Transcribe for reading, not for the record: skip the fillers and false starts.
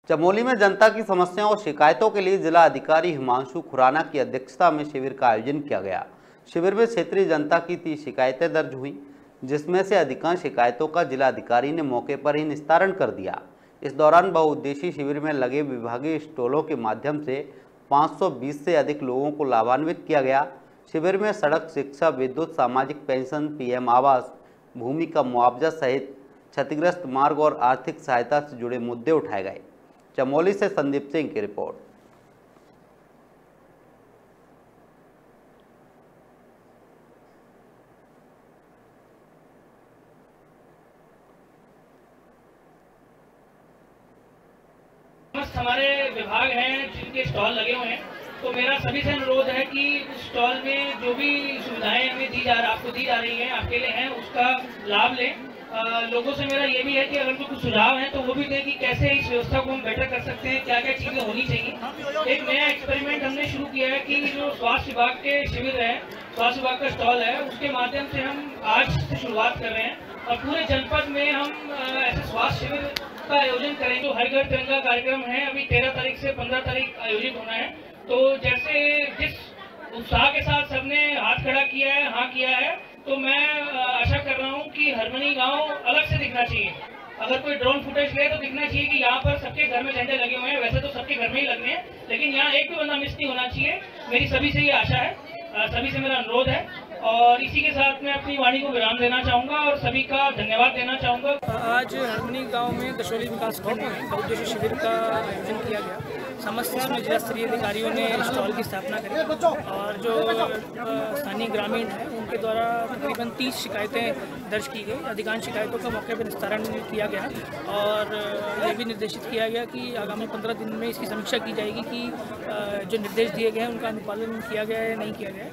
चमोली में जनता की समस्याओं और शिकायतों के लिए जिला अधिकारी हिमांशु खुराना की अध्यक्षता में शिविर का आयोजन किया गया। शिविर में क्षेत्रीय जनता की 30 शिकायतें दर्ज हुई, जिसमें से अधिकांश शिकायतों का जिला अधिकारी ने मौके पर ही निस्तारण कर दिया। इस दौरान बहुउद्देशीय शिविर में लगे विभागीय स्टॉलों के माध्यम से 520 से अधिक लोगों को लाभान्वित किया गया। शिविर में सड़क, शिक्षा, विद्युत, सामाजिक पेंशन, पीएम आवास, भूमि का मुआवजा सहित क्षतिग्रस्त मार्ग और आर्थिक सहायता से जुड़े मुद्दे उठाए गए। चमोली से संदीप सिंह की रिपोर्ट। हमारे विभाग हैं जिनके स्टॉल लगे हुए हैं, तो मेरा सभी से अनुरोध है कि स्टॉल में जो भी सुविधाएं हमें आपको दी जा रही हैं, आपके लिए हैं, उसका लाभ लें। लोगों से मेरा ये भी है कि अगर कोई कुछ सुझाव है तो वो भी दें कि कैसे इस व्यवस्था को हम बेटर कर सकते हैं, क्या क्या चीजें होनी चाहिए। एक नया एक्सपेरिमेंट हमने शुरू किया है कि जो स्वास्थ्य विभाग के शिविर है, स्वास्थ्य विभाग का स्टॉल है, उसके माध्यम से हम आज से शुरुआत कर रहे हैं और पूरे जनपद में हम ऐसे स्वास्थ्य शिविर का आयोजन करें। जो हर घर तिरंगा कार्यक्रम है, अभी 13 तारीख से 15 तारीख आयोजित होना है। तो जैसे जिस उत्साह के साथ सबने हाथ खड़ा किया है, हाँ किया है, तो मैं आशा कर रहा हूँ कि हरमनी गांव अलग से दिखना चाहिए। अगर कोई ड्रोन फुटेज ले तो दिखना चाहिए कि यहाँ पर सबके घर में झंडे लगे हुए हैं। वैसे तो सबके घर में ही लगने हैं, लेकिन यहाँ एक भी बंदा मिस नहीं होना चाहिए। मेरी सभी से ये आशा है, सभी से मेरा अनुरोध है। और इसी के साथ मैं अपनी वाणी को विराम देना चाहूँगा और सभी का धन्यवाद देना चाहूँगा। आज हरमनी गांव में दशोली विकास खंड में बहुउद्देशीय शिविर का आयोजन किया गया। समस्त इसमें जिला स्तरीय अधिकारियों ने स्टॉल की स्थापना करी और जो स्थानीय ग्रामीण हैं उनके द्वारा तकरीबन 30 शिकायतें दर्ज की गई। अधिकांश शिकायतों का मौके पर निस्तारण किया गया और ये भी निर्देशित किया गया कि आगामी 15 दिन में इसकी समीक्षा की जाएगी कि जो निर्देश दिए गए हैं उनका अनुपालन किया गया है या नहीं किया गया है।